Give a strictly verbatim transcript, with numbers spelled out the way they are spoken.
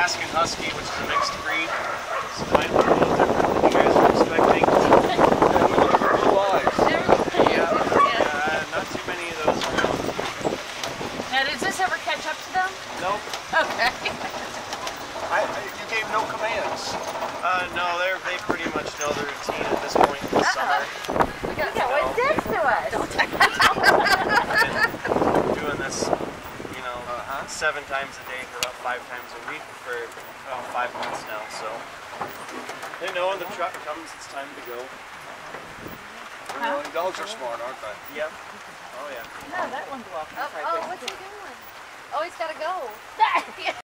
Alaskan Husky, which is a mixed breed. So it might look a little different than you guys were expecting. Yeah, we look for blue eyes. Yeah, yeah, not too many of those around. Now, does this ever catch up to them? Nope. Okay. I, you gave no commands. Uh, no, they they pretty much know the routine at this point in the Uh-oh. summer. We got yeah, what's this to us? Doing this, you know, uh-huh. seven times a day for about five times a week for about five months now. So they know when the truck comes, it's time to go. Huh? Dogs are smart, aren't they? Yep. Oh yeah. No, that one's walking. Oh, oh, what's he doing? Oh, he's got to go.